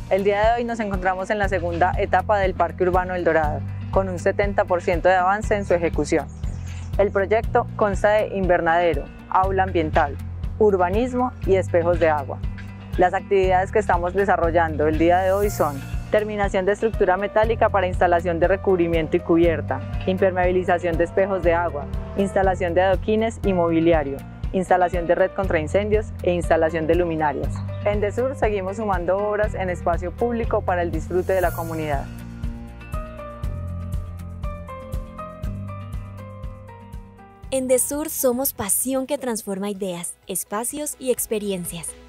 El día de hoy nos encontramos en la segunda etapa del Parque Urbano El Dorado, con un 70% de avance en su ejecución. El proyecto consta de invernadero, aula ambiental, urbanismo y espejos de agua. Las actividades que estamos desarrollando el día de hoy son terminación de estructura metálica para instalación de recubrimiento y cubierta, impermeabilización de espejos de agua, instalación de adoquines y mobiliario, instalación de red contra incendios e instalación de luminarias. En DESUR seguimos sumando obras en espacio público para el disfrute de la comunidad. En DESUR somos pasión que transforma ideas, espacios y experiencias.